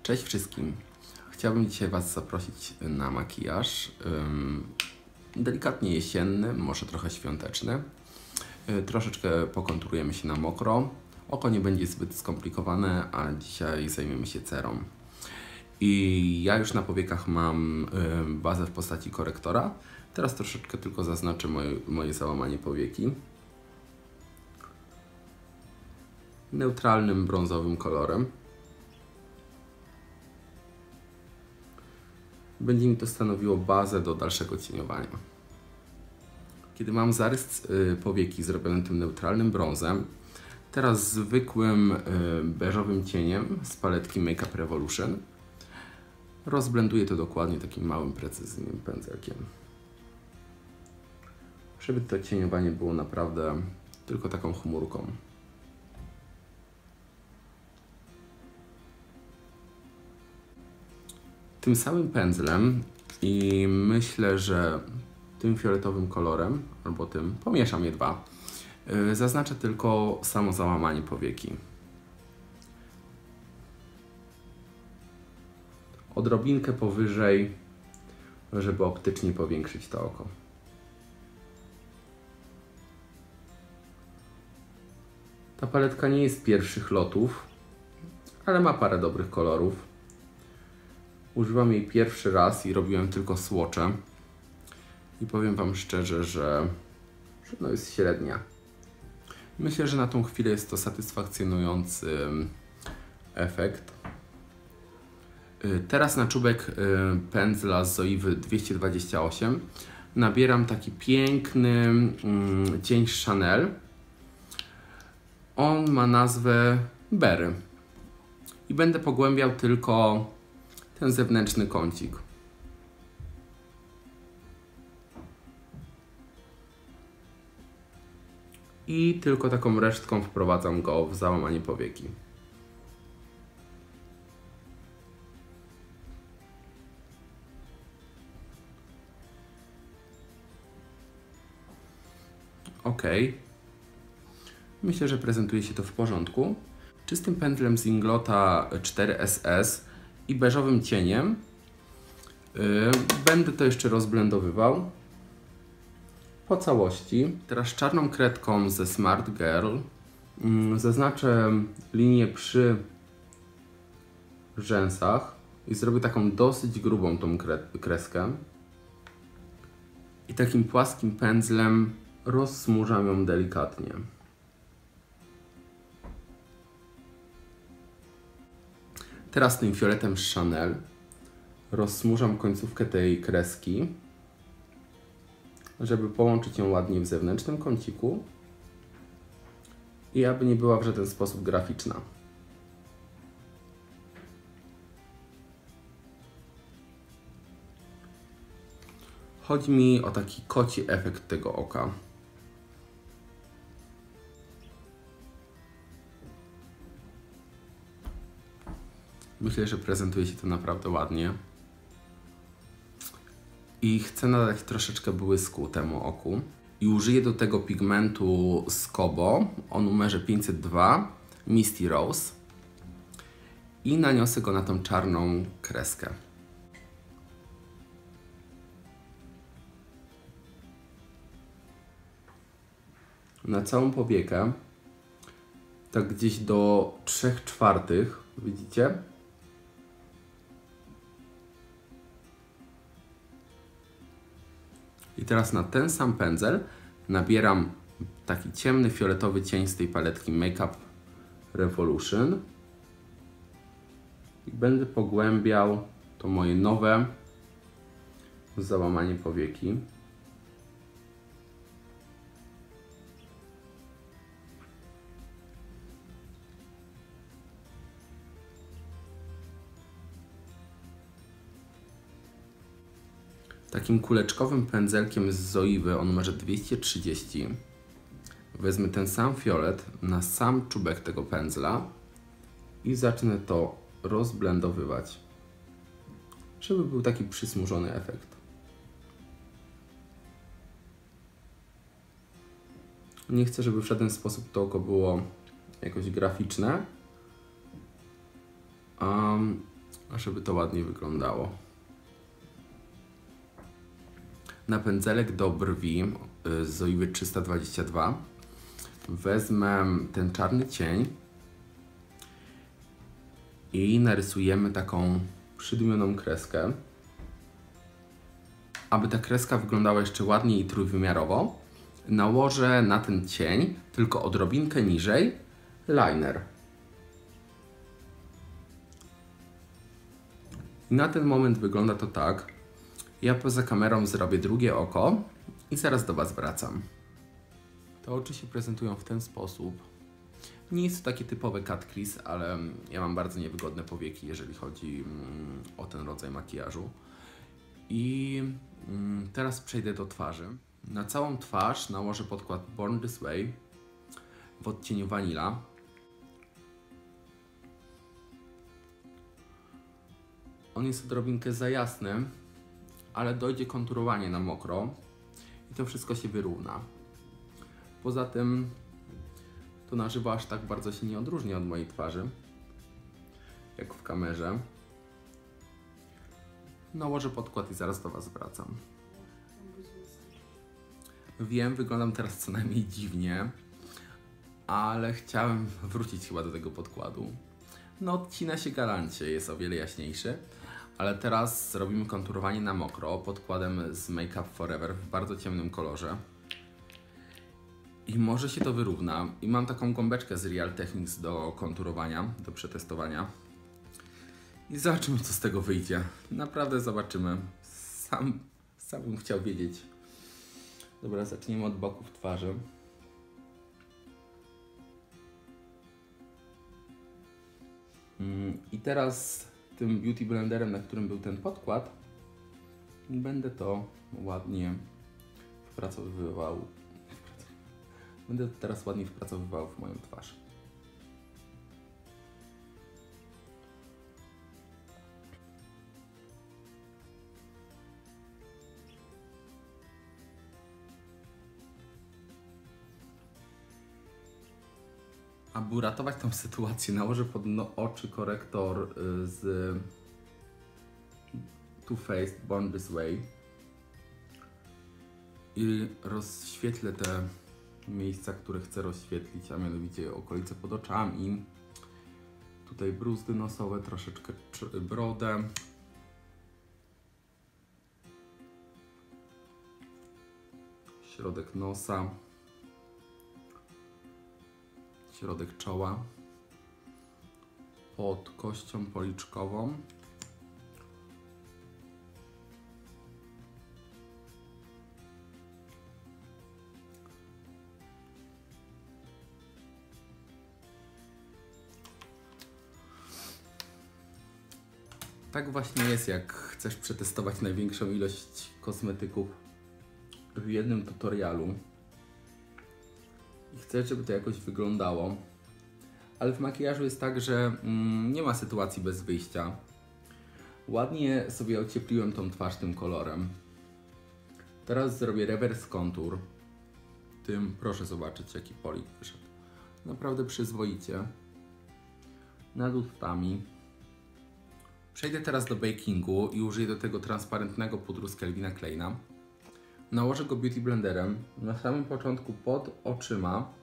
Cześć wszystkim. Chciałbym dzisiaj Was zaprosić na makijaż delikatnie jesienny, może trochę świąteczny. Troszeczkę pokonturujemy się na mokro. Oko nie będzie zbyt skomplikowane, a dzisiaj zajmiemy się cerą. I ja już na powiekach mam bazę w postaci korektora. Teraz troszeczkę tylko zaznaczę moje załamanie powieki neutralnym brązowym kolorem. Będzie mi to stanowiło bazę do dalszego cieniowania. Kiedy mam zarys powieki zrobiony tym neutralnym brązem, teraz zwykłym beżowym cieniem z paletki Make Up Revolution rozblenduję to dokładnie takim małym, precyzyjnym pędzelkiem. Żeby to cieniowanie było naprawdę tylko taką chmurką. Tym samym pędzlem i myślę, że tym fioletowym kolorem, albo tym, pomieszam je dwa, zaznaczę tylko samo załamanie powieki. Odrobinkę powyżej, żeby optycznie powiększyć to oko. Ta paletka nie jest z pierwszych lotów, ale ma parę dobrych kolorów. Używam jej pierwszy raz i robiłem tylko swatche. I powiem Wam szczerze, że no jest średnia. Myślę, że na tą chwilę jest to satysfakcjonujący efekt. Teraz na czubek pędzla z Zoiwy 228 nabieram taki piękny cień Chanel. On ma nazwę Berry. I będę pogłębiał tylko ten zewnętrzny kącik. I tylko taką resztką wprowadzam go w załamanie powieki. Ok. Myślę, że prezentuje się to w porządku. Czystym pędzlem z Inglota 4SS i beżowym cieniem będę to jeszcze rozblendowywał po całości. Teraz czarną kredką ze Smart Girl zaznaczę linię przy rzęsach i zrobię taką dosyć grubą tą kreskę. I takim płaskim pędzlem rozsmużam ją delikatnie. Teraz tym fioletem z Chanel rozsmużam końcówkę tej kreski, żeby połączyć ją ładnie w zewnętrznym kąciku i aby nie była w żaden sposób graficzna. Chodzi mi o taki koci efekt tego oka. Myślę, że prezentuje się to naprawdę ładnie. I chcę nadać troszeczkę błysku temu oku. I użyję do tego pigmentu Scobo o numerze 502 Misty Rose. I naniosę go na tą czarną kreskę. Na całą powiekę, tak gdzieś do 3/4, widzicie? I teraz na ten sam pędzel nabieram taki ciemny fioletowy cień z tej paletki Make Up Revolution i będę pogłębiał to moje nowe załamanie powieki. Takim kuleczkowym pędzelkiem z Zoiwy o numerze 230 wezmę ten sam fiolet na sam czubek tego pędzla i zacznę to rozblendowywać, żeby był taki przysmużony efekt. Nie chcę, żeby w żaden sposób to oko było jakoś graficzne. żeby to ładnie wyglądało. Na pędzelek do brwi z Oliwy 322 wezmę ten czarny cień i narysujemy taką przydłumioną kreskę. Aby ta kreska wyglądała jeszcze ładniej i trójwymiarowo, nałożę na ten cień, tylko odrobinkę niżej, liner. I na ten moment wygląda to tak. Ja poza kamerą zrobię drugie oko i zaraz do Was wracam. Te oczy się prezentują w ten sposób. Nie jest to takie typowe cut crease, ale ja mam bardzo niewygodne powieki, jeżeli chodzi o ten rodzaj makijażu. I teraz przejdę do twarzy. Na całą twarz nałożę podkład Born This Way w odcieniu Vanilla. On jest odrobinkę za jasny, ale dojdzie konturowanie na mokro i to wszystko się wyrówna. Poza tym to na żywo aż tak bardzo się nie odróżnia od mojej twarzy, jak w kamerze. Nałożę podkład i zaraz do Was wracam. Wiem, wyglądam teraz co najmniej dziwnie, ale chciałem wrócić chyba do tego podkładu. No, odcina się galancie, jest o wiele jaśniejszy, ale teraz zrobimy konturowanie na mokro podkładem z Make Up Forever w bardzo ciemnym kolorze. I może się to wyrówna. I mam taką gąbeczkę z Real Techniques do konturowania, do przetestowania. I zobaczymy, co z tego wyjdzie. Naprawdę zobaczymy. Sam bym chciał wiedzieć. Dobra, zacznijmy od boków twarzy. I teraz tym Beauty Blenderem, na którym był ten podkład, będę to ładnie wpracowywał. Będę to teraz ładnie wpracowywał w moją twarz. Aby uratować tą sytuację, nałożę pod oczy korektor z Too Faced Born This Way i rozświetlę te miejsca, które chcę rozświetlić, a mianowicie okolice pod oczami, tutaj bruzdy nosowe, troszeczkę brodę. Środek nosa. Środek czoła, pod kością policzkową, tak właśnie jest, jak chcesz przetestować największą ilość kosmetyków w jednym tutorialu i chcesz, żeby to jakoś wyglądało, ale w makijażu jest tak, że nie ma sytuacji bez wyjścia. Ładnie sobie ociepliłem tą twarz tym kolorem. Teraz zrobię reverse contour. Tym proszę zobaczyć, jaki polik wyszedł. Naprawdę przyzwoicie. Nad ustami. Przejdę teraz do bakingu i użyję do tego transparentnego pudru z Calvina Kleina. Nałożę go Beauty Blenderem na samym początku pod oczyma.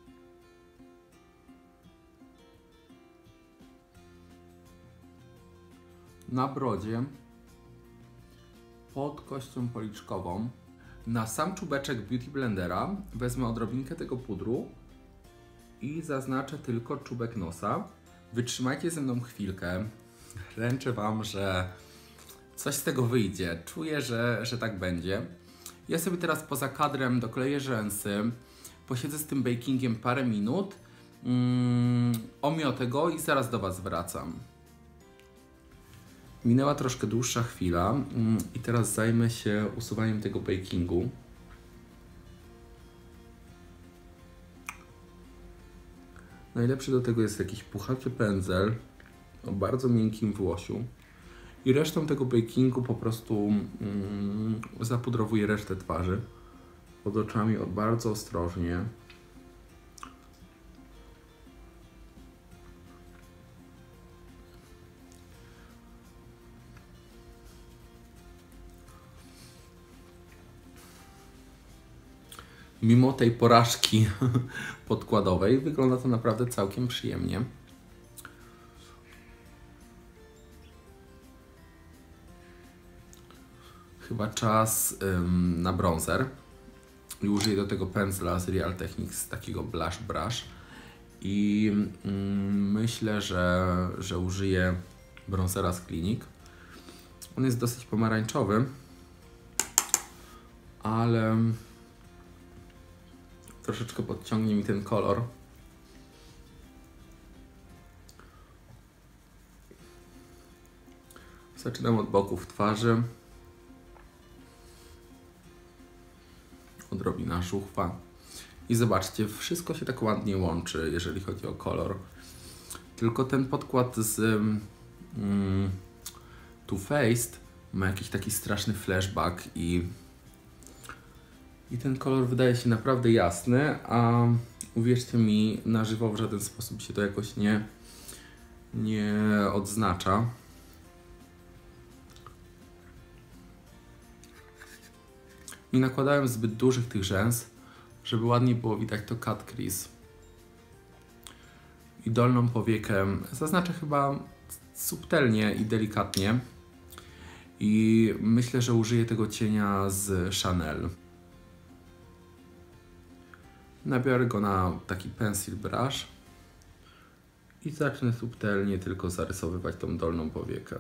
Na brodzie. Pod kością policzkową. Na sam czubeczek Beauty Blendera wezmę odrobinkę tego pudru i zaznaczę tylko czubek nosa. Wytrzymajcie ze mną chwilkę. Ręczę Wam, że coś z tego wyjdzie. Czuję, że tak będzie. Ja sobie teraz poza kadrem dokleję rzęsy, posiedzę z tym bakingiem parę minut, omiotę go i zaraz do Was wracam. Minęła troszkę dłuższa chwila i teraz zajmę się usuwaniem tego bakingu. Najlepszy do tego jest jakiś puchaty pędzel o bardzo miękkim włosiu. I resztą tego bakingu po prostu zapudrowuję resztę twarzy. Pod oczami bardzo ostrożnie. mimo tej porażki podkładowej wygląda to naprawdę całkiem przyjemnie. Chyba czas na bronzer i użyję do tego pędzla z Real Techniques, takiego Blush Brush i myślę, że użyję bronzera z Clinique. On jest dosyć pomarańczowy, ale troszeczkę podciągnie mi ten kolor. Zaczynam od boków twarzy. Odrobina żuchwa. I zobaczcie, wszystko się tak ładnie łączy, jeżeli chodzi o kolor. Tylko ten podkład z Too Faced ma jakiś taki straszny flashback i ten kolor wydaje się naprawdę jasny, a uwierzcie mi, na żywo w żaden sposób się to jakoś nie odznacza. Nie nakładałem zbyt dużych tych rzęs, żeby ładnie było widać to cut crease. I dolną powiekę zaznaczę chyba subtelnie i delikatnie. I myślę, że użyję tego cienia z Chanel. Nabiorę go na taki pencil brush i zacznę subtelnie tylko zarysowywać tą dolną powiekę.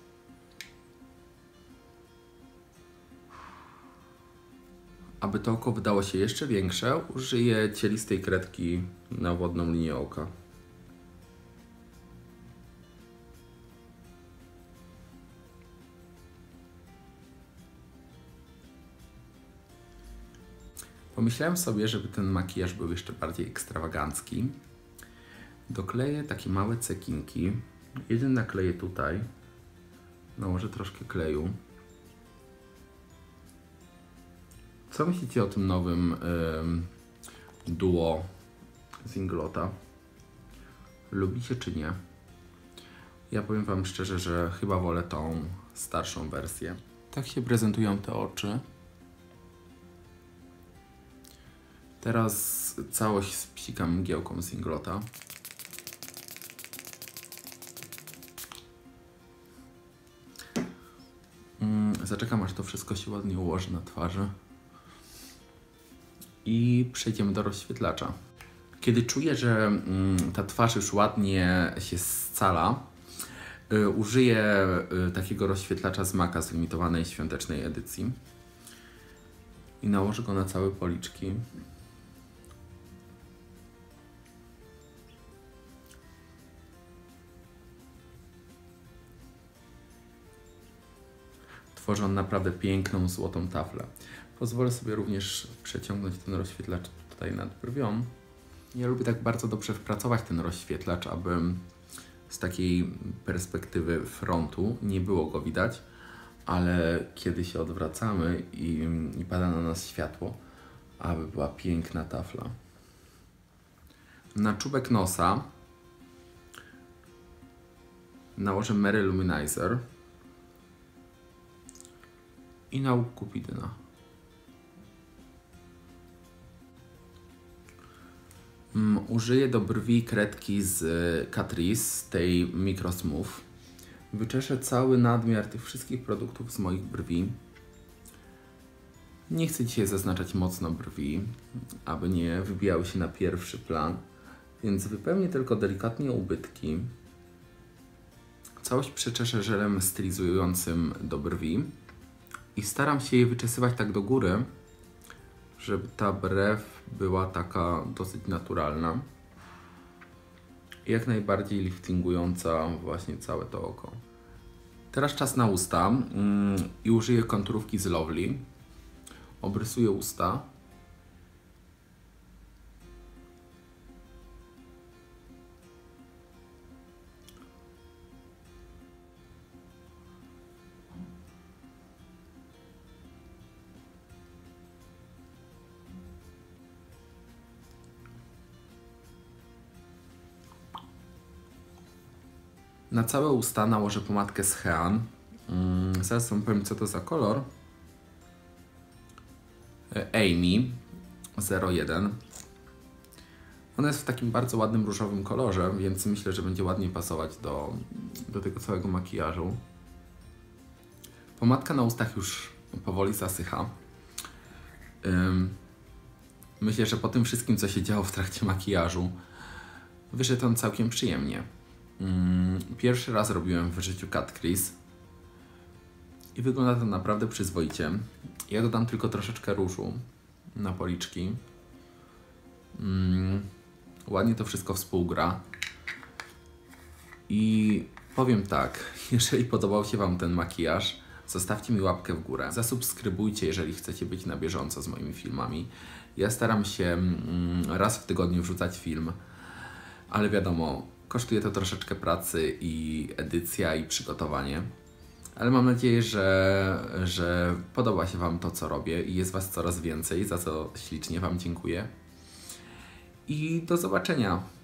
Aby to oko wydało się jeszcze większe, użyję cielistej kredki na wodną linię oka. Pomyślałem sobie, żeby ten makijaż był jeszcze bardziej ekstrawagancki. Dokleję takie małe cekinki. Jeden nakleję tutaj. Nałożę troszkę kleju. Co myślicie o tym nowym duo z Inglota? Lubicie czy nie? Ja powiem Wam szczerze, że chyba wolę tą starszą wersję. Tak się prezentują te oczy. Teraz całość spsikam mgiełką z Inglota. Zaczekam, aż to wszystko się ładnie ułoży na twarzy. I przejdziemy do rozświetlacza. Kiedy czuję, że ta twarz już ładnie się scala, użyję takiego rozświetlacza z MAC'a z limitowanej świątecznej edycji. I nałożę go na całe policzki. Tworzy on naprawdę piękną, złotą taflę. Pozwolę sobie również przeciągnąć ten rozświetlacz tutaj nad brwią. Ja lubię tak bardzo dobrze wpracować ten rozświetlacz, aby z takiej perspektywy frontu nie było go widać, ale kiedy się odwracamy i pada na nas światło, aby była piękna tafla. Na czubek nosa nałożę Mary Luminizer i na łuk Kupidyna. Użyję do brwi kredki z Catrice, tej Micro Smooth. Wyczeszę cały nadmiar tych wszystkich produktów z moich brwi. Nie chcę dzisiaj zaznaczać mocno brwi, aby nie wybijały się na pierwszy plan, więc wypełnię tylko delikatnie ubytki. Całość przeczeszę żelem stylizującym do brwi i staram się je wyczesywać tak do góry, żeby ta brew była taka dosyć naturalna i jak najbardziej liftingująca właśnie całe to oko. Teraz czas na usta i użyję konturówki z Lovely. Obrysuję usta. Na całe usta nałożę pomadkę z Hean. Zaraz Wam powiem, co to za kolor. Amy. 01. Ona jest w takim bardzo ładnym różowym kolorze, więc myślę, że będzie ładnie pasować do tego całego makijażu. Pomadka na ustach już powoli zasycha. Myślę, że po tym wszystkim, co się działo w trakcie makijażu, wyszedł on całkiem przyjemnie. Pierwszy raz robiłem w życiu cut crease i wygląda to naprawdę przyzwoicie. Ja dodam tylko troszeczkę różu na policzki. Ładnie to wszystko współgra. I powiem tak, jeżeli podobał się Wam ten makijaż, zostawcie mi łapkę w górę. Zasubskrybujcie, jeżeli chcecie być na bieżąco z moimi filmami. Ja staram się raz w tygodniu wrzucać film, ale wiadomo, kosztuje to troszeczkę pracy i edycja i przygotowanie. Ale mam nadzieję, że podoba się Wam to, co robię i jest Was coraz więcej, za co ślicznie Wam dziękuję. I do zobaczenia